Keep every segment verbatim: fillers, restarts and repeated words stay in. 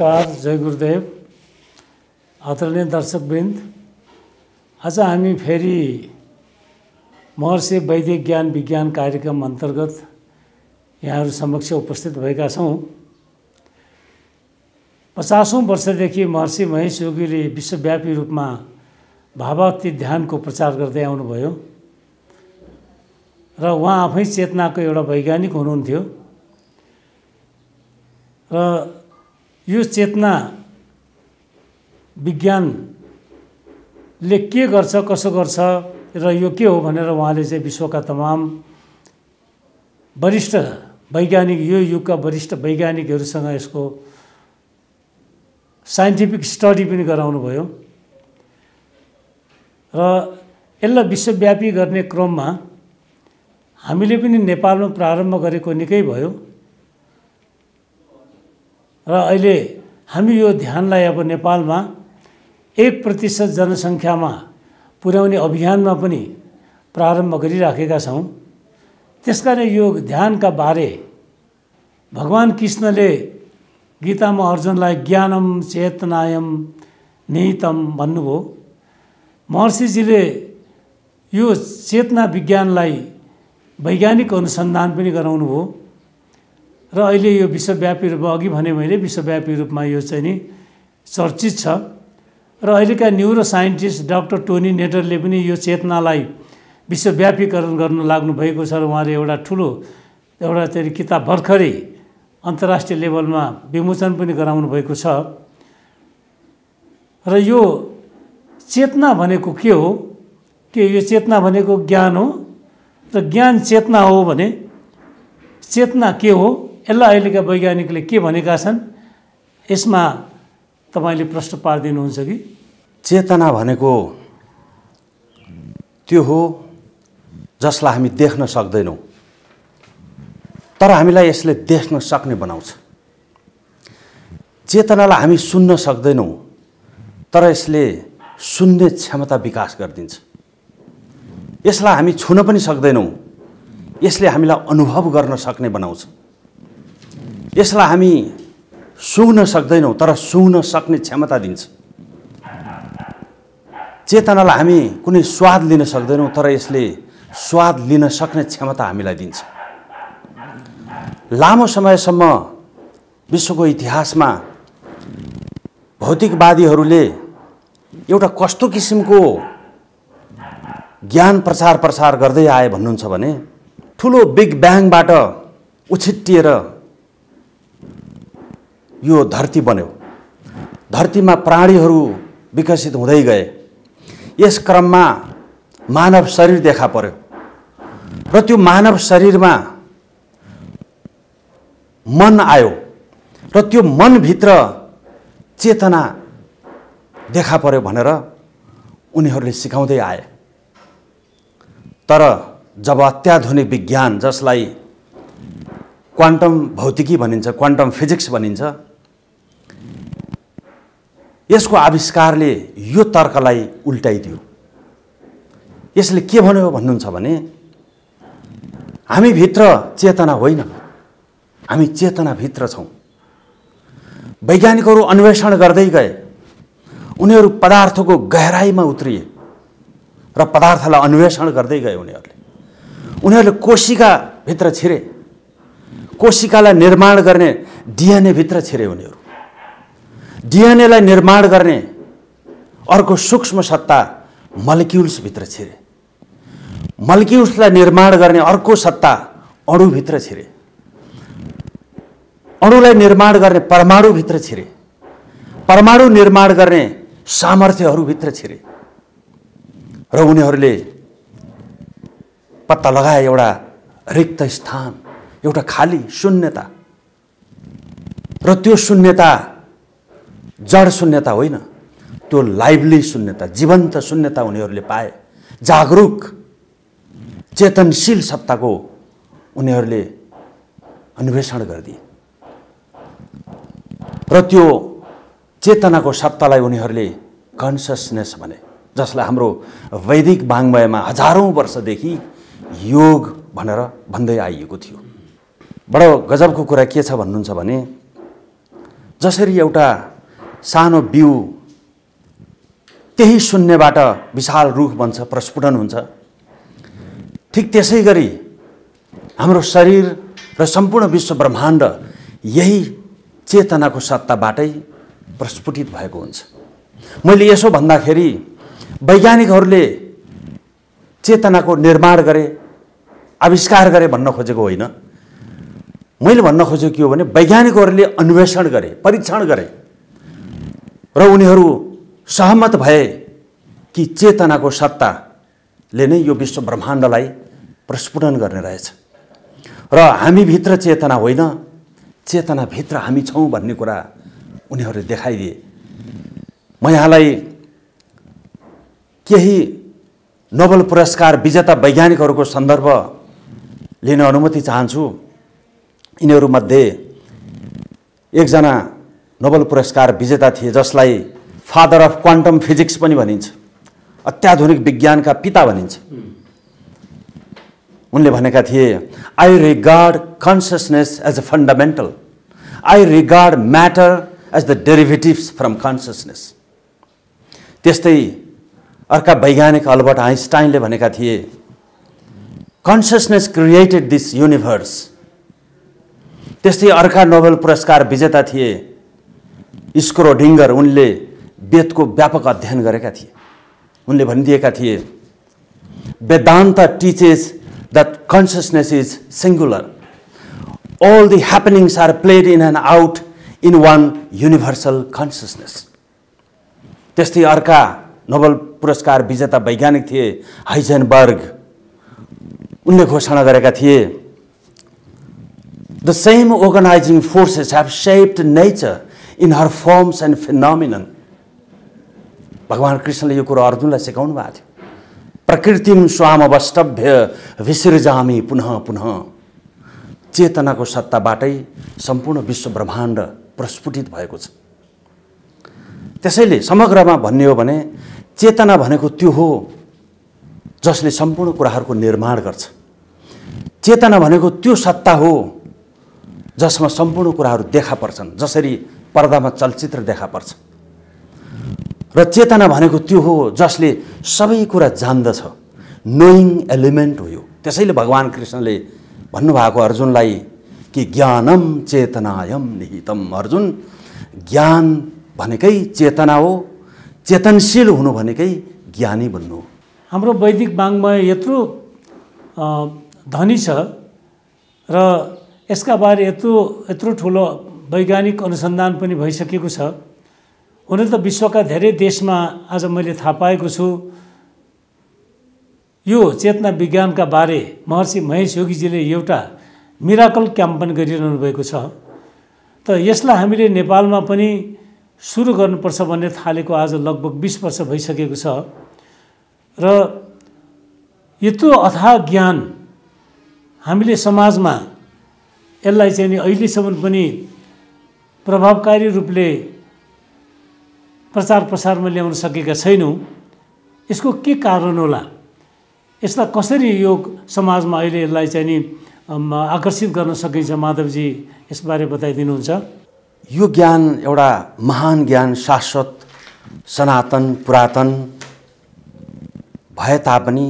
नमस्कार, जय गुरुदेव। आदरणीय दर्शकवृन्द, आज हामी फेरि महर्षि वैदिक ज्ञान विज्ञान कार्यक्रम अन्तर्गत यहाँहरू समक्ष उपस्थित भएका छौँ। पचासौँ वर्षदेखि महर्षि महेश योगीले विश्वव्यापी रूपमा भावातीत ध्यानको प्रचार गर्दै आउनुभयो र उहाँ आफै चेतनाको एउटा वैज्ञानिक हुनुहुन्थ्यो र यो चेतना विज्ञानले के गर्छ, कसो गर्छ र यो के हो भनेर उहाँले चाहिँ विश्वका तमाम वरिष्ठ वैज्ञानिक, यो युगका वरिष्ठ वैज्ञानिकहरूसँग यसको साइन्टिफिक स्टडी पनि गराउनु भयो र यसलाई विश्वव्यापी गर्ने क्रममा हामीले पनि नेपालमा प्रारम्भ गरेको निकै भयो र अहिले हामी यो ध्यानलाई अब नेपालमा एक प्रतिशत जनसङ्ख्यामा पुर्याउने अभियानमा पनि प्रारम्भ गरिराखेका छौँ। त्यसकारण यो ध्यानका बारे भगवान कृष्णले गीतामा अर्जुनलाई ज्ञानम चेतनायम निहितम भन्नुभयो। महर्षिजीले यो चेतना विज्ञानलाई वैज्ञानिक अनुसन्धान पनि गराउनु भयो र अहिले यो विश्वव्यापी रूपमा, अघि भने मैले विश्वव्यापी रूपमा यो चाहिँ नि चर्चित छ र अहिलेका न्युरो साइन्टिस्ट डाक्टर टोनी नेटरले पनि यो चेतनालाई विश्वव्यापीकरण गर्न लाग्नु भएको छ र उहाँले एउटा ठुलो एउटा चाहिँ किताब भर्खरै अन्तर्राष्ट्रिय लेभलमा विमोचन पनि गराउनु भएको छ। र यो चेतना भनेको के हो, के यो चेतना भनेको ज्ञान हो र ज्ञान चेतना हो भने चेतना के हो, यसलाई अहिलेका वैज्ञानिकले के भनेका छन्, यसमा तपाईँले प्रश्न पारिदिनुहुन्छ कि? चेतना भनेको त्यो हो जसलाई हामी देख्न सक्दैनौँ तर हामीलाई यसले देख्न सक्ने बनाउँछ। चेतनालाई हामी सुन्न सक्दैनौँ तर यसले सुन्ने क्षमता विकास गरिदिन्छ। यसलाई हामी छुन पनि सक्दैनौँ, यसले हामीलाई अनुभव गर्न सक्ने बनाउँछ। यसलाई हामी सुँघ्न सक्दैनौँ तर सुँघ्न सक्ने क्षमता दिन्छ। चेतनालाई हामी कुनै स्वाद लिन सक्दैनौँ तर यसले स्वाद लिन सक्ने क्षमता हामीलाई दिन्छ। लामो समयसम्म विश्वको इतिहासमा भौतिकवादीहरूले एउटा कस्तो किसिमको ज्ञान प्रचार प्रसार गर्दै आए भन्नुहुन्छ भने ठुलो बिग ब्याङबाट उछिट्टिएर यो धरती बन्यो, धरतीमा प्राणीहरू विकसित हुँदै गए, यस क्रममा मानव शरीर देखा पर्यो र त्यो मानव शरीरमा मन आयो र त्यो मनभित्र चेतना देखा पर्यो भनेर उनीहरूले सिकाउँदै आए। तर जब अत्याधुनिक विज्ञान, जसलाई क्वान्टम भौतिकी भनिन्छ, क्वान्टम फिजिक्स भनिन्छ, यसको आविष्कारले यो तर्कलाई उल्टाइदियो। यसले के भन्यो भन्नुहुन्छ भने हामीभित्र चेतना होइन, हामी चेतनाभित्र छौँ। वैज्ञानिकहरू अन्वेषण गर्दै गए, उनीहरू पदार्थको गहराइमा उत्रिए र पदार्थलाई अन्वेषण गर्दै गए। उनीहरूले उनीहरूले कोशिकाभित्र छिरे, कोशिकालाई निर्माण गर्ने डिएनए भित्र छिरे। उनीहरू डिएनएलाई निर्माण गर्ने अर्को सूक्ष्म सत्ता मलिक्युल्सभित्र छिरे, मलिक्युल्सलाई निर्माण गर्ने अर्को सत्ता अणुभित्र छिरे, अणुलाई निर्माण गर्ने परमाणुभित्र छिरे, परमाणु निर्माण गर्ने सामर्थ्यहरूभित्र छिरे र उनीहरूले पत्ता लगाए एउटा रिक्त स्थान, एउटा खाली शून्यता। र त्यो शून्यता जड शून्यता होइन, त्यो लाइभली शून्यता, जीवन्त शून्यता उनीहरूले पाए। जागरुक चेतनशील सत्ताको उनीहरूले अन्वेषण गरिदिए र त्यो चेतनाको सत्तालाई उनीहरूले कन्सियसनेस भने, जसलाई हाम्रो वैदिक वाङ्मयमा हजारौँ वर्षदेखि योग भनेर भन्दै आइएको थियो। बडो गजबको कुरा के छ भन्नुहुन्छ भने जसरी एउटा सानो बिउ त्यही शून्यबाट विशाल रुख बन्छ, प्रस्फुटन हुन्छ, ठिक त्यसै गरी हाम्रो शरीर र सम्पूर्ण विश्व ब्रह्माण्ड यही चेतनाको सत्ताबाटै प्रस्फुटित भएको हुन्छ। मैले यसो भन्दाखेरि वैज्ञानिकहरूले चेतनाको निर्माण गरे, आविष्कार गरे भन्न खोजेको होइन। मैले भन्न खोजेको के हो भने वैज्ञानिकहरूले अन्वेषण गरे, परीक्षण गरे र उनीहरू सहमत भए कि चेतनाको सत्ताले नै यो विश्व ब्रह्माण्डलाई प्रस्फुटन गर्ने रहेछ र हामीभित्र चेतना होइन, चेतनाभित्र हामी छौँ भन्ने कुरा उनीहरूले देखाइदिए। म यहाँलाई केही नोबेल पुरस्कार विजेता वैज्ञानिकहरूको सन्दर्भ लिन अनुमति चाहन्छु। यिनीहरूमध्ये एकजना नोबेल पुरस्कार विजेता थिए जसलाई फादर अफ क्वान्टम फिजिक्स पनि भनिन्छ, अत्याधुनिक विज्ञानका पिता भनिन्छ। उनले भनेका थिए, I regard consciousness as a fundamental, I regard matter as the derivatives from consciousness. त्यस्तै अर्का वैज्ञानिक अल्बर्ट आइन्स्टाइनले भनेका थिए, कन्सियसनेस क्रिएटेड दिस युनिभर्स। त्यस्तै अर्का नोबेल पुरस्कार विजेता थिए स्क्रोडिङ्गर, उनले वेदको व्यापक अध्ययन गरेका थिए। उनले भनिदिएका थिए, Vedanta teaches that consciousness is singular. All the happenings are played in and out in one universal consciousness. त्यस्तै अर्का नोबेल पुरस्कार विजेता वैज्ञानिक थिए हाइजेनबर्ग। उनले घोषणा गरेका थिए, The same organizing forces have shaped nature in her forms and phenomenon. भगवान कृष्णले यो कुरा अर्जुनलाई सिकाउनु भएको थियो। प्रकृतिम स्वामवष्टभ्य विसृजामि पुनः पुनः। चेतनाको सत्ताबाटै सम्पूर्ण विश्व ब्रह्माण्ड प्रस्फुटित भएको छ। त्यसैले समग्रमा भन्ने हो भने चेतना भनेको त्यो हो जसले सम्पूर्ण कुराहरूको निर्माण गर्छ। चेतना भनेको त्यो सत्ता हो जसमा सम्पूर्ण कुराहरू देखा पर्छन्, जसरी पर्दामा चलचित्र देखा पर्छ। र चेतना भनेको त्यो हो जसले सबै कुरा जान्दछ, नोइङ एलिमेन्ट हो यो। त्यसैले भगवान कृष्णले भन्नुभएको अर्जुनलाई कि ज्ञानम चेतनायम निहितम। अर्जुन, ज्ञान भनेकै चेतना हो, चेतनशील हुनु भनेकै ज्ञानी बन्नु हो। हाम्रो वैदिक वाङ्मय यत्रो धनी छ र यसका बारे यत्रो यत्रो ठुलो वैज्ञानिक अनुसन्धान पनि भइसकेको छ। हुन त विश्वका धेरै देशमा आज मैले थाहा पाएको छु यो चेतना विज्ञानका बारे महर्षि महेश योगीजीले एउटा मिराकल क्याम्प पनि गरिरहनु भएको छ। त यसलाई हामीले नेपालमा पनि सुरु गर्नुपर्छ भन्ने थालेको आज लगभग बीस वर्ष भइसकेको छ र यत्रो अथाह ज्ञान हामीले समाजमा यसलाई चाहिँ नि अहिलेसम्म पनि प्रभावकारी रूपले प्रचार प्रसारमा ल्याउन सकेका छैनौँ। यसको के कारण होला? यसलाई कसरी यो समाजमा अहिले यसलाई चाहिँ नि आकर्षित गर्न सकिन्छ? माधवजी यसबारे बताइदिनुहुन्छ। यो ज्ञान एउटा महान ज्ञान, शाश्वत, सनातन, पुरातन भए तापनि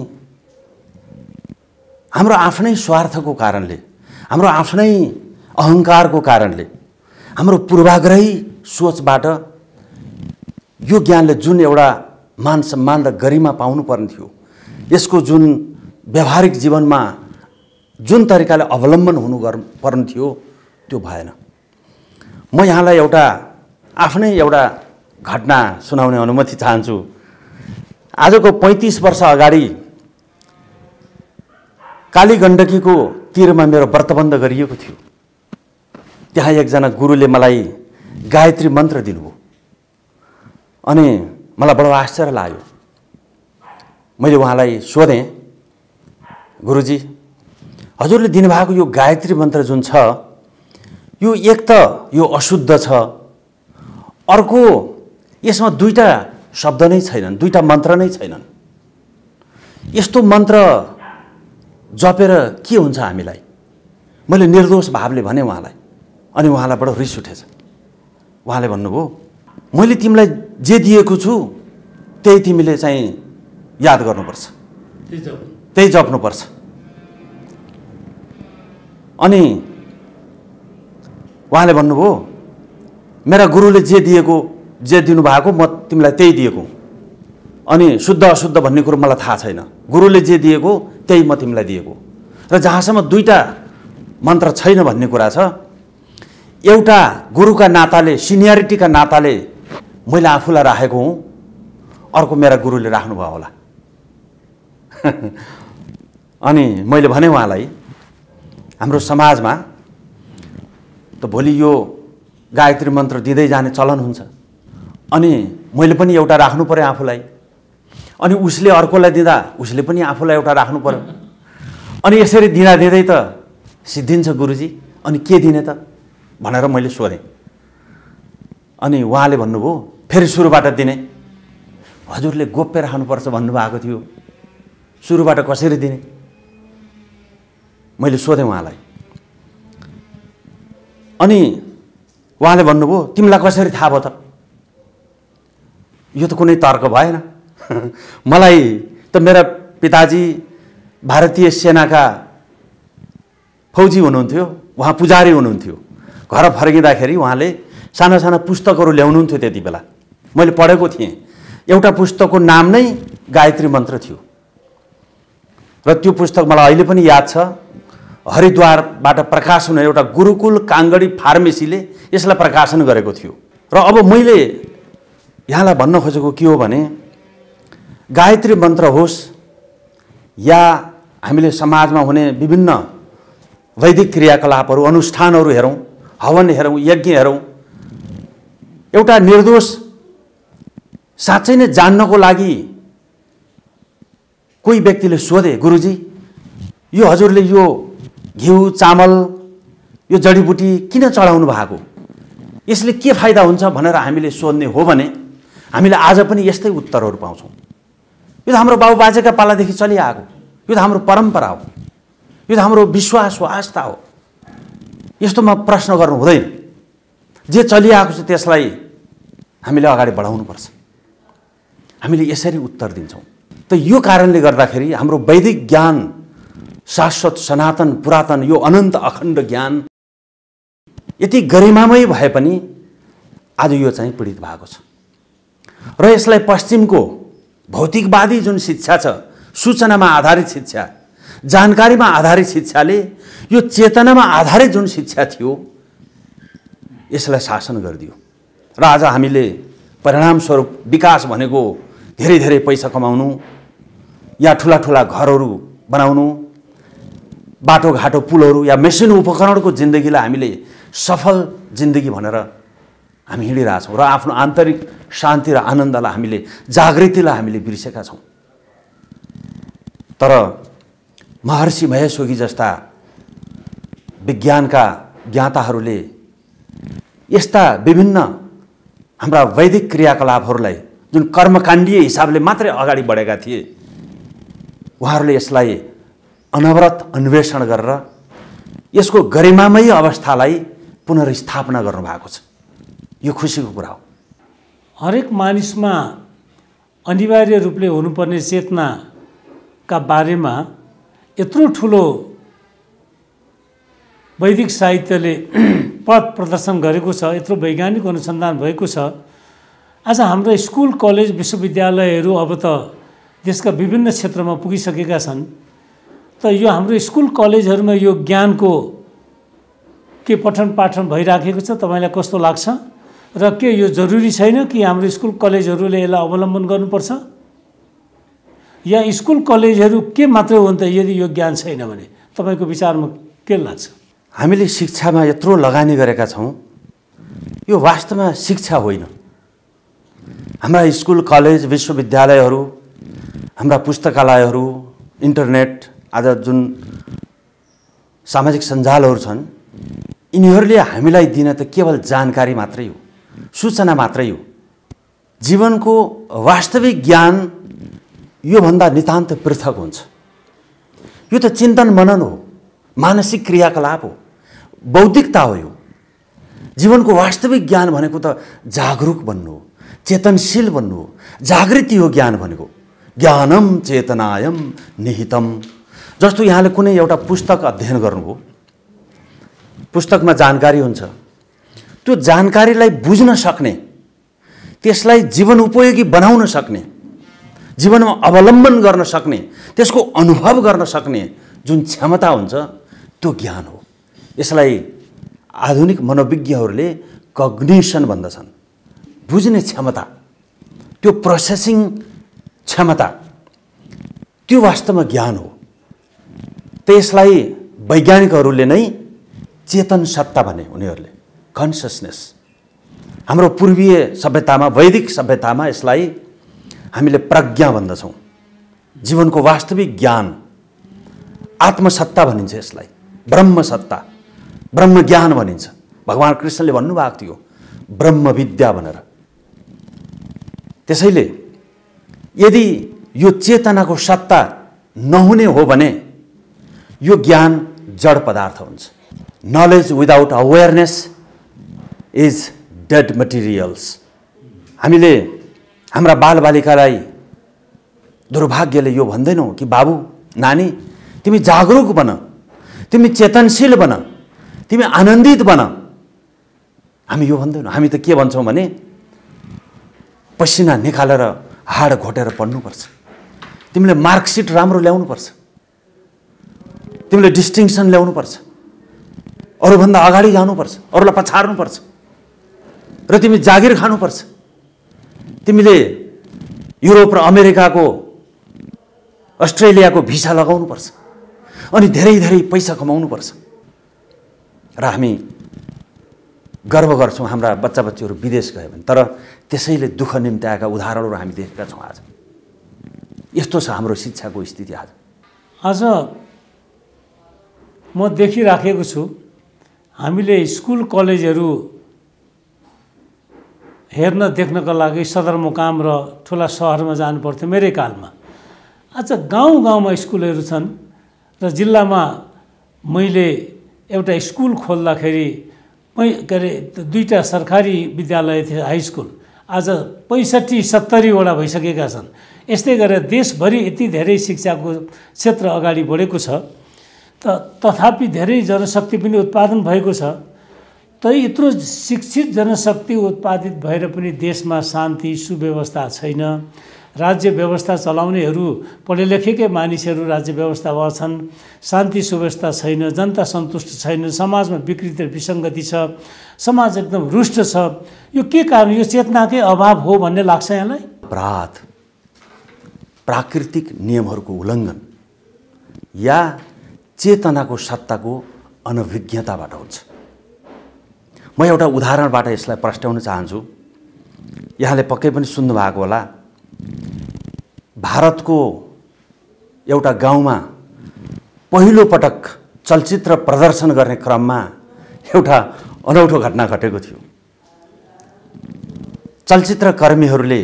हाम्रो आफ्नै स्वार्थको कारणले, हाम्रो आफ्नै अहङ्कारको कारणले, हाम्रो पूर्वाग्रही सोचबाट यो ज्ञानले जुन एउटा मान सम्मान र गरिमा पाउनु पर्ने थियो, यसको जुन व्यावहारिक जीवनमा जुन तरिकाले अवलम्बन हुनु पर्ने थियो त्यो भएन। म यहाँलाई एउटा आफ्नै एउटा घटना सुनाउने अनुमति चाहन्छु। आजको पैँतिस वर्ष अगाडि काली गण्डकीको तीरमा मेरो व्रतबन्ध गरिएको थियो। त्यहाँ एकजना गुरुले मलाई गायत्री मन्त्र दिनुभयो अनि मलाई बडो आश्चर्य लाग्यो। मैले उहाँलाई सोधेँ, गुरुजी, हजुरले दिनुभएको यो गायत्री मन्त्र जुन छ यो एक त यो अशुद्ध छ, अर्को यसमा दुईटा शब्द नै छैनन्, दुईटा मन्त्र नै छैनन्। यस्तो मन्त्र जपेर के हुन्छ हामीलाई? मैले निर्दोष भावले भने उहाँलाई, अनि उहाँलाई बडो रिस उठेछ। उहाँले भन्नुभयो मैले तिमीलाई जे दिएको छु त्यही तिमीले चाहिँ याद गर्नुपर्छ, त्यही जप्नुपर्छ। अनि उहाँले भन्नुभयो मेरा गुरुले जे दिएको जे दिनुभएको म तिमीलाई त्यही दिएको, अनि शुद्ध अशुद्ध भन्ने कुरो मलाई थाहा छैन, गुरुले जे दिएको त्यही म तिमीलाई दिएको। र जहाँसम्म दुईटा मन्त्र छैन भन्ने कुरा छ, एउटा गुरुका नाताले सिनियरिटीका नाताले मैले आफूलाई राखेको हुँ, अर्को मेरा गुरुले राख्नुभयो होला। अनि मैले भने उहाँलाई हाम्रो समाजमा त भोलि यो गायत्री मन्त्र दिँदै जाने चलन हुन्छ, अनि मैले पनि एउटा राख्नु पर्यो आफूलाई, अनि उसले अर्कोलाई दिँदा उसले पनि आफूलाई एउटा राख्नु पर्यो, अनि यसरी दिँदा दिँदै त सिद्धिन्छ गुरुजी, अनि के दिने त भनेर मैले सोधेँ। अनि उहाँले भन्नुभयो फेरि सुरुबाट दिने, हजुरले गोप्य राख्नुपर्छ भन्नुभएको थियो, सुरुबाट कसरी दिने? मैले सोधेँ उहाँलाई। अनि उहाँले भन्नुभयो तिमीलाई कसरी थाहा भयो त? यो त कुनै तर्क भएन। मलाई त मेरा पिताजी भारतीय सेनाका फौजी हुनुहुन्थ्यो, उहाँ पुजारी हुनुहुन्थ्यो, घर फर्किँदाखेरि उहाँले साना साना पुस्तकहरू ल्याउनुहुन्थ्यो। त्यति बेला मैले पढेको थिएँ, एउटा पुस्तकको नाम नै गायत्री मन्त्र थियो, र त्यो पुस्तक मलाई अहिले पनि याद छ। हरिद्वारबाट प्रकाशन एउटा गुरुकुल काङ्गडी फार्मेसीले यसलाई प्रकाशन गरेको थियो। र अब मैले यहाँलाई भन्न खोजेको के हो भने गायत्री मन्त्र होस् या हामीले समाजमा हुने विभिन्न वैदिक क्रियाकलापहरू अनुष्ठानहरू हेरौँ, हवन हेरौँ, यज्ञ हेरौँ, एउटा निर्दोष साँच्चै नै जान्नको लागि कोही व्यक्तिले सोधे गुरुजी यो हजुरले यो घिउ चामल यो जडीबुटी किन चढाउनु भएको, यसले के फाइदा हुन्छ भनेर हामीले सोध्ने हो भने हामीले आज पनि यस्तै उत्तरहरू पाउँछौँ। यो त हाम्रो बाबुबाजेका पालादेखि चलिआएको, यो त हाम्रो परम्परा हो, यो त हाम्रो विश्वास हो, आस्था हो। यस्तोमा प्रश्न गर्नु हुँदैन। जे चलिआएको छ त्यसलाई हामीले अगाडि बढाउनुपर्छ। हामीले यसरी उत्तर दिन्छौँ। त यो कारणले गर्दाखेरि हाम्रो वैदिक ज्ञान शाश्वत सनातन पुरातन यो अनन्त अखण्ड ज्ञान यति गरिमामय भए पनि आज यो चाहिँ पीडित भएको छ। र यसलाई पश्चिमको भौतिकवादी जुन शिक्षा छ, सूचनामा आधारित शिक्षा, जानकारीमा आधारित शिक्षाले यो चेतनामा आधारित जुन शिक्षा थियो यसलाई शासन गरिदियो। र आज हामीले परिणामस्वरूप विकास भनेको धेरै धेरै पैसा कमाउनु या ठुला ठुला घरहरू बनाउनु, बाटोघाटो पुलहरू या मेसिन उपकरणको जिन्दगीलाई हामीले सफल जिन्दगी भनेर हामी हिँडिरहेछौँ। र आफ्नो आन्तरिक शान्ति र आनन्दलाई हामीले जागृतिलाई हामीले बिर्सेका छौँ। तर महर्षि महेश्वरी जस्ता विज्ञानका ज्ञाताहरूले यस्ता विभिन्न हाम्रा वैदिक क्रियाकलापहरूलाई जुन कर्मकाण्डीय हिसाबले मात्रै अगाडि बढेका थिए, उहाँहरूले यसलाई अनवरत अन्वेषण गरेर यसको गरिमामय अवस्थालाई पुनर्स्थापना गर्नुभएको छ। यो खुसीको कुरा हो। हरेक मानिसमा अनिवार्य रूपले हुनुपर्ने चेतनाका बारेमा यत्रो ठुलो वैदिक साहित्यले पथ प्रदर्शन गरेको छ, यत्रो वैज्ञानिक अनुसन्धान भएको छ। आज हाम्रो स्कुल कलेज विश्वविद्यालयहरू अब त देशका विभिन्न क्षेत्रमा पुगिसकेका छन्। त यो हाम्रो स्कुल कलेजहरूमा यो ज्ञानको के पठन पाठन भइराखेको छ तपाईँलाई कस्तो लाग्छ? र के यो जरुरी छैन कि हाम्रो स्कुल कलेजहरूले यसलाई अवलम्बन गर्नुपर्छ? या स्कुल कलेजहरू के मात्रै हो त यदि यो ज्ञान छैन भने तपाईँको विचारमा के लाग्छ? हामीले शिक्षामा यत्रो लगानी गरेका छौँ, यो वास्तवमा शिक्षा होइन। हाम्रा स्कुल कलेज विश्वविद्यालयहरू, हाम्रा पुस्तकालयहरू, इन्टरनेट, आज जुन सामाजिक सञ्जालहरू छन्, यिनीहरूले हामीलाई दिन त केवल जानकारी मात्रै हो, सूचना मात्रै हो। जीवनको वास्तविक ज्ञान योभन्दा नितान्त पृथक हुन्छ। यो त चिन्तन मनन हो, मानसिक क्रियाकलाप हो, बौद्धिकता हो। यो जीवनको वास्तविक ज्ञान भनेको त जागरुक बन्नु हो, चेतनशील बन्नु हो, जागृति हो ज्ञान भनेको। ज्ञानम चेतनायम निहितम। जस्तो यहाँले कुनै एउटा पुस्तक अध्ययन गर्नुभयो, पुस्तकमा जानकारी हुन्छ, त्यो जानकारीलाई बुझ्न सक्ने, त्यसलाई जीवन उपयोगी बनाउन सक्ने, जीवनमा अवलम्बन गर्न सक्ने, त्यसको अनुभव गर्न सक्ने जुन क्षमता हुन्छ त्यो ज्ञान हो। यसलाई आधुनिक मनोविज्ञहरूले कग्निसन भन्दछन्, बुझ्ने क्षमता, त्यो प्रोसेसिङ क्षमता, त्यो वास्तवमा ज्ञान हो। त्यसलाई वैज्ञानिकहरूले नै चेतन सत्ता भने, उनीहरूले कन्सियसनेस। हाम्रो पूर्वीय सभ्यतामा, वैदिक सभ्यतामा यसलाई हामीले प्रज्ञा भन्दछौँ, जीवनको वास्तविक ज्ञान, आत्मसत्ता भनिन्छ यसलाई, ब्रह्मसत्ता, ब्रह्मज्ञान भनिन्छ। भगवान कृष्णले भन्नुभएको थियो ब्रह्मविद्या भनेर। त्यसैले यदि यो चेतनाको सत्ता नहुने हो भने यो ज्ञान जड पदार्थ हुन्छ। Knowledge without awareness is dead materials. हामीले हाम्रा बालबालिकालाई दुर्भाग्यले यो भन्दैनौँ कि बाबु नानी तिमी जागरुक बन, तिमी चेतनशील बन, तिमी आनन्दित बन। हामी यो भन्दैनौँ। हामी त के भन्छौँ भने पसिना निकालेर हाड घोटेर पढ्नुपर्छ, तिमीले मार्कसिट राम्रो ल्याउनुपर्छ, तिमीले डिस्टिङसन ल्याउनुपर्छ, अरूभन्दा अगाडि जानुपर्छ, अरूलाई पछार्नुपर्छ र तिमी जागिर खानुपर्छ। तिमीले युरोप र अमेरिकाको, अस्ट्रेलियाको भिसा लगाउनुपर्छ अनि धेरै धेरै पैसा कमाउनुपर्छ। र हामी गर्व गर्छौँ हाम्रा बच्चा बच्चीहरू विदेश गए भने। तर त्यसैले दुःख निम्त्याएका उदाहरणहरू हामी देखेका छौँ। आज यस्तो छ हाम्रो शिक्षाको स्थिति। आज आज म देखिराखेको छु, हामीले स्कुल कलेजहरू हेर्न देख्नका लागि सदरमुकाम र ठुला सहरमा जानु पर्थ्यो मेरै कालमा। आज गाउँ गाउँमा स्कुलहरू छन् र जिल्लामा मैले एउटा स्कुल खोल्दाखेरि मै के अरे दुईवटा सरकारी विद्यालय थिए, हाई स्कुल, आज पैँसठी सत्तरीवटा भइसकेका छन्। यस्तै गरेर देशभरि यति धेरै शिक्षाको क्षेत्र अगाडि बढेको छ। त तथापि धेरै जनशक्ति पनि उत्पादन भएको छ। त यत्रो शिक्षित जनशक्ति उत्पादित भएर पनि देशमा शान्ति सुव्यवस्था छैन। राज्य व्यवस्था चलाउनेहरू पढे लेखेकै मानिसहरू राज्य व्यवस्थामा छन्, शान्ति सुव्यवस्था छैन, जनता सन्तुष्ट छैन, समाजमा विकृति र विसङ्गति छ, समाज एकदम रुष्ट छ। यो के कारण? यो चेतनाकै अभाव हो भन्ने लाग्छ यहाँलाई? अपराध, प्राकृतिक नियमहरूको उल्लङ्घन या चेतनाको सत्ताको अनभिज्ञताबाट हुन्छ। म एउटा उदाहरणबाट यसलाई प्रस्ट्याउन चाहन्छु। यहाँले पक्कै पनि सुन्नुभएको होला, भारतको एउटा गाउँमा पहिलो पटक चलचित्र प्रदर्शन गर्ने क्रममा एउटा अनौठो घटना घटेको थियो। चलचित्रकर्मीहरूले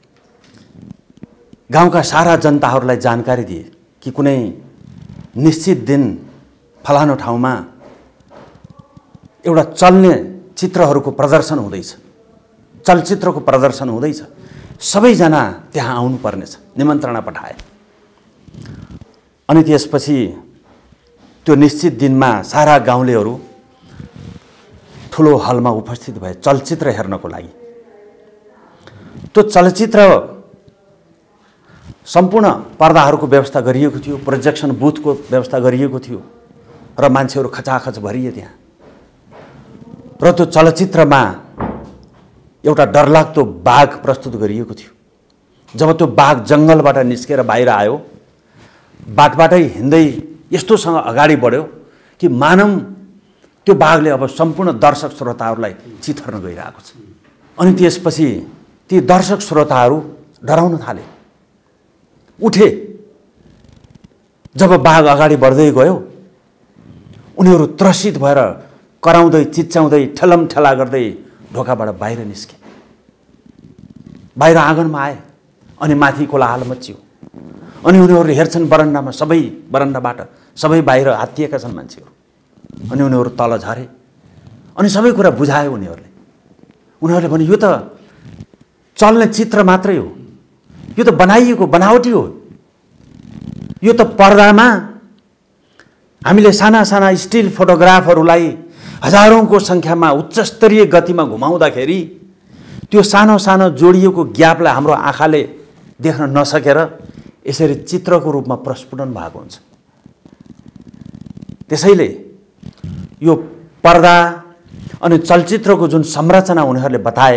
गाउँका सारा जनताहरूलाई जानकारी दिए कि कुनै निश्चित दिन फलानो ठाउँमा एउटा चल्ने चित्रहरूको प्रदर्शन हुँदैछ, चलचित्रको प्रदर्शन हुँदैछ, सबैजना त्यहाँ आउनुपर्नेछ, निमन्त्रणा पठाए। अनि त्यसपछि त्यो निश्चित दिनमा सारा गाउँलेहरू ठुलो हलमा उपस्थित भए चलचित्र हेर्नको लागि। त्यो चलचित्र सम्पूर्ण पर्दाहरूको व्यवस्था गरिएको थियो, प्रोजेक्सन बुथको व्यवस्था गरिएको थियो र मान्छेहरू खचाखच भरिए त्यहाँ। र त्यो चलचित्रमा एउटा डरलाग्दो बाघ प्रस्तुत गरिएको थियो। जब त्यो बाघ जङ्गलबाट निस्केर बाहिर आयो, बाटबाटै हिँड्दै यस्तोसँग अगाडि बढ्यो कि मानव त्यो बाघले अब सम्पूर्ण दर्शक श्रोताहरूलाई चिथर्न गइरहेको छ। अनि त्यसपछि ती दर्शक श्रोताहरू डराउन थाले, उठे। जब बाघ अगाडि बढ्दै गयो, उनीहरू त्रसित भएर कराउँदै चिच्याउँदै ठेलम ठेला गर्दै ढोकाबाट बाहिर निस्के, बाहिर आँगनमा आए। अनि माथि कोलाहल मच्चियो। अनि उनीहरूले हेर्छन् बरन्डामा, सबै बरन्डाबाट सबै बाहिर हात्तिएका छन् मान्छेहरू। अनि उनीहरू तल झरे अनि सबै कुरा बुझायो उनीहरूले। उनीहरूले भने यो त चल्ने चित्र मात्रै हो, यो त बनाइएको बनावटी हो, यो त पर्दामा हामीले साना साना स्टिल फोटोग्राफहरूलाई हजारौंको सङ्ख्यामा उच्चस्तरीय गतिमा घुमाउँदाखेरि त्यो सानो सानो जोडिएको ग्यापलाई हाम्रो आँखाले देख्न नसकेर यसरी चित्रको रूपमा प्रस्फुटन भएको हुन्छ। त्यसैले यो पर्दा अनि चलचित्रको जुन संरचना उनीहरूले बताए,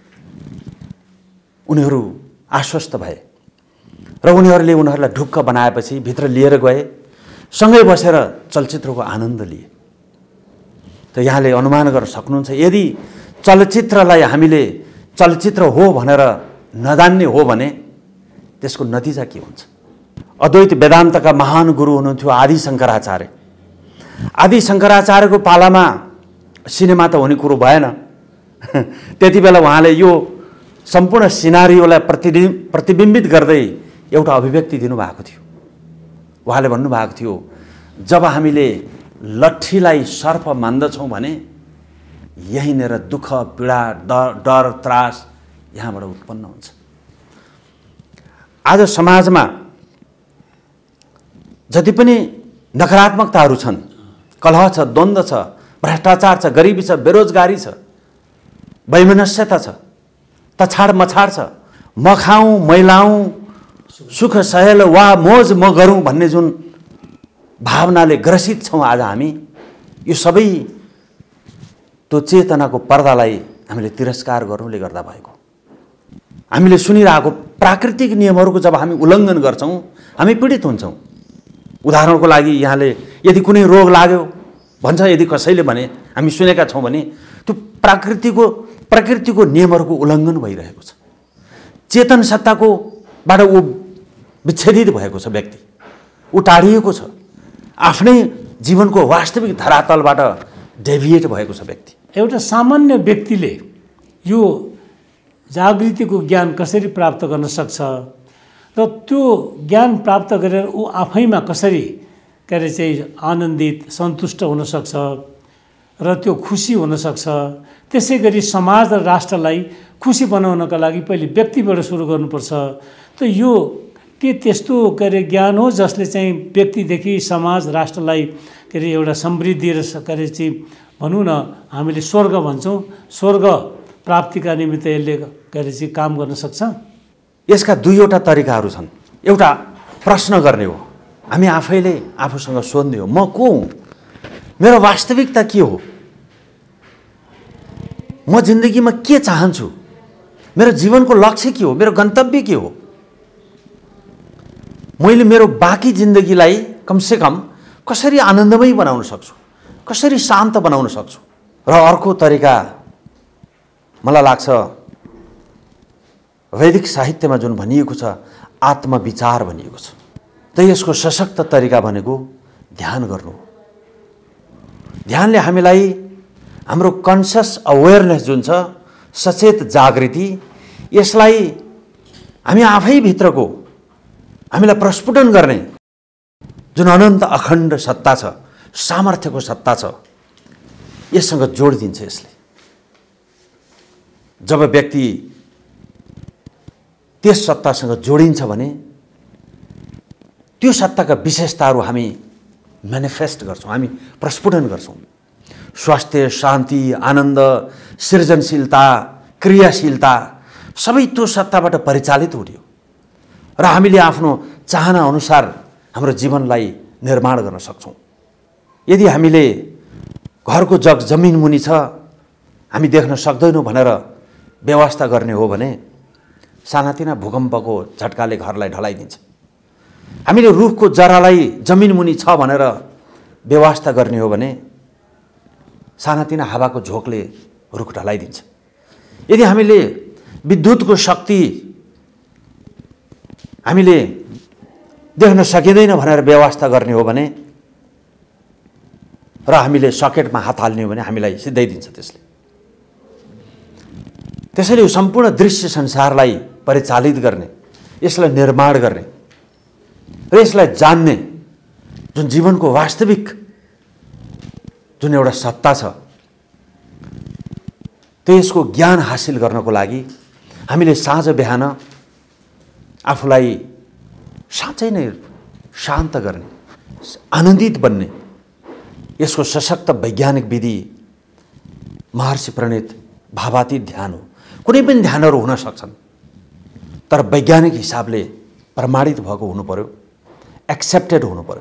उनीहरू आश्वस्त भए र उनीहरूले उनीहरूलाई ढुक्क बनाएपछि भित्र लिएर गए, सँगै बसेर चलचित्रको आनन्द लिए। त यहाँले अनुमान गर्न सक्नुहुन्छ, यदि चलचित्रलाई हामीले चलचित्र हो भनेर नजान्ने हो भने त्यसको नतिजा के हुन्छ? अद्वैत वेदान्तका महान गुरु हुनुहुन्थ्यो आदि शङ्कराचार्य। आदि शङ्कराचार्यको पालामा सिनेमा त हुने कुरो भएन। त्यति बेला उहाँले यो सम्पूर्ण सिनारियोलाई प्रतिबिम्ब प्रतिबिम्बित गर्दै एउटा अभिव्यक्ति दिनुभएको थियो। उहाँले भन्नुभएको थियो, जब हामीले लट्ठीलाई सर्प मान्दछौँ भने यहीँनिर दुःख, पीडा, डर डर त्रास यहाँबाट उत्पन्न हुन्छ। आज समाजमा जति पनि नकारात्मकताहरू छन्, कलह छ, द्वन्द्व छ, भ्रष्टाचार छ, गरिबी छ, बेरोजगारी छ, वैमनस्यता छ, तछाड मछाड छ, म खाऊँ मैलाऊँ सुख सहेल वा मोज म गरौँ भन्ने जुन भावनाले ग्रसित छौँ आज हामी, यो सबै त्यो चेतनाको पर्दालाई हामीले तिरस्कार गर्नुले गर्दा भएको। हामीले सुनिरहेको प्राकृतिक नियमहरूको जब हामी उल्लङ्घन गर्छौँ हामी पीडित हुन्छौँ। उदाहरणको लागि यहाँले यदि कुनै रोग लाग्यो भन्छ, यदि कसैले भने हामी सुनेका छौँ भने त्यो प्राकृतिको प्रकृतिको नियमहरूको उल्लङ्घन भइरहेको छ। चेतन सत्ताको बाट ऊ विच्छेदित भएको छ, व्यक्ति ऊ टाढिएको छ, आफ्नै जीवनको वास्तविक धरातलबाट डेभिएट भएको छ व्यक्ति। एउटा सामान्य व्यक्तिले यो जागृतिको ज्ञान कसरी प्राप्त गर्न सक्छ र त्यो ज्ञान प्राप्त गरेर ऊ आफैमा कसरी के अरे चाहिँ आनन्दित सन्तुष्ट हुनसक्छ र त्यो खुसी हुनसक्छ। त्यसै गरी समाज र राष्ट्रलाई खुसी बनाउनका लागि पहिले व्यक्तिबाट सुरु गर्नुपर्छ। त यो के त्यस्तो के अरे ज्ञान हो जसले चाहिँ व्यक्तिदेखि समाज राष्ट्रलाई के अरे एउटा समृद्धि र के अरे चाहिँ भनौँ न हामीले स्वर्ग भन्छौँ, स्वर्ग प्राप्तिका निमित्त यसले के अरे चाहिँ काम गर्न सक्छ। यसका दुईवटा तरिकाहरू छन्। एउटा प्रश्न गर्ने हो, हामी आफैले आफूसँग सोध्ने हो, म को हुँ, मेरो वास्तविकता के हो, म जिन्दगीमा के चाहन्छु, मेरो जीवनको लक्ष्य के हो, मेरो गन्तव्य के हो, मैले मेरो बाँकी जिन्दगीलाई कमसेकम कसरी आनन्दमय बनाउन सक्छु, कसरी शान्त बनाउन सक्छु। र अर्को तरिका मलाई लाग्छ वैदिक साहित्यमा जुन भनिएको छ आत्मविचार भनिएको छ। त यसको सशक्त तरिका भनेको ध्यान गर्नु। ध्यानले हामीलाई हाम्रो कन्सियस अवेरनेस जुन छ, सचेत जागृति, यसलाई हामी आफैभित्रको हामीलाई प्रस्फुटन गर्ने जुन अनन्त अखण्ड सत्ता छ, सामर्थ्यको सत्ता छ, यससँग जोडिदिन्छ यसले। जब व्यक्ति त्यस सत्तासँग जोडिन्छ भने त्यो सत्ताका विशेषताहरू हामी म्यानिफेस्ट गर्छौँ, हामी प्रस्फुटन गर्छौँ। स्वास्थ्य, शान्ति, आनन्द, सृजनशीलता, क्रियाशीलता सबै त्यो सत्ताबाट परिचालित हुने र हामीले आफ्नो चाहना अनुसार हाम्रो जीवनलाई निर्माण गर्न सक्छौँ। यदि हामीले घरको जग जमिन मुनि छ, हामी देख्न सक्दैनौँ भनेर व्यवस्था गर्ने हो भने सानातिना भूकम्पको झट्काले घरलाई ढलाइदिन्छ। हामीले रुखको जरालाई जमिन मुनि छ भनेर व्यवस्था गर्ने हो भने सानातिना हावाको झोकले रुख ढलाइदिन्छ। यदि हामीले विद्युतको शक्ति हामीले देख्न सकिँदैन भनेर व्यवस्था गर्ने हो भने र हामीले सकेटमा हात हाल्ने हो भने हामीलाई सिधाइदिन्छ त्यसले। त्यसैले यो सम्पूर्ण दृश्य संसारलाई परिचालित गर्ने, यसलाई निर्माण गर्ने र यसलाई जान्ने जुन जीवनको वास्तविक जुन एउटा सत्ता छ, त्यसको ज्ञान हासिल गर्नको लागि हामीले साँझ बिहान आफूलाई साँच्चै नै शान्त गर्ने, आनन्दित बन्ने यसको सशक्त वैज्ञानिक विधि महर्षि प्रणीत भावातीत ध्यान हो। कुनै पनि ध्यानहरू हुन सक्छन्, तर वैज्ञानिक हिसाबले प्रमाणित भएको हुनु पर्यो, एक्सेप्टेड हुनु पर्यो।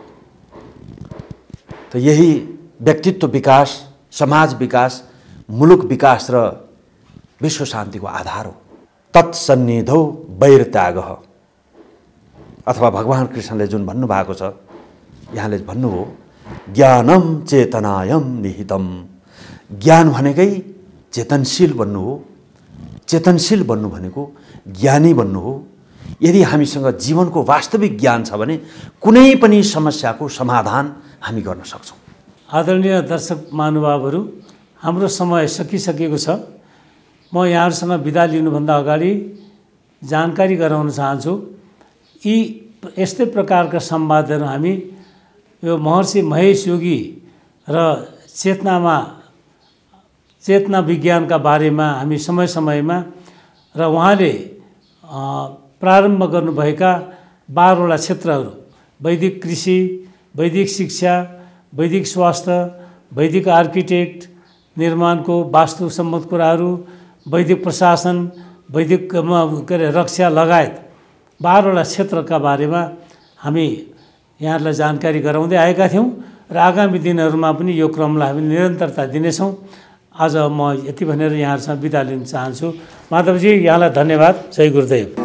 त यही व्यक्तित्व विकास, समाज विकास, मुलुक विकास र विश्व शान्तिको आधार हो। तत्सन्निधौ वैरत्यागः, अथवा भगवान कृष्णले जुन भन्नुभएको छ, यहाँले भन्नुभयो ज्ञानम चेतनायम निहितम। ज्ञान भनेकै चेतनशील बन्नु हो। चेतनशील बन्नु भनेको ज्ञानी बन्नु हो। यदि हामीसँग जीवनको वास्तविक ज्ञान छ भने कुनै पनि समस्याको समाधान हामी गर्न सक्छौँ। आदरणीय दर्शक महानुभावहरू, हाम्रो समय सकिसकेको छ। म यहाँहरूसँग बिदा लिनुभन्दा अगाडि जानकारी गराउन चाहन्छु, यी यस्तै प्रकारका संवादहरू हामी यो महर्षि महेश योगी र चेतनामा चेतना विज्ञानका बारेमा हामी समय समयमा र उहाँले प्रारम्भ गर्नुभएका बाह्रवटा क्षेत्रहरू, वैदिक कृषि, वैदिक शिक्षा, वैदिक स्वास्थ्य, वैदिक आर्किटेक्ट निर्माणको वास्तु सम्बन्ध कुराहरू, वैदिक प्रशासन, वैदिक के अरे रक्षा लगायत बाह्रवटा क्षेत्रका बारेमा हामी यहाँहरूलाई जानकारी गराउँदै आएका थियौँ र आगामी दिनहरूमा पनि यो क्रमलाई हामी निरन्तरता दिनेछौँ। आज म यति भनेर यहाँहरूसँग बिदा लिन चाहन्छु। माधवजी, यहाँलाई धन्यवाद। जय गुरुदेव।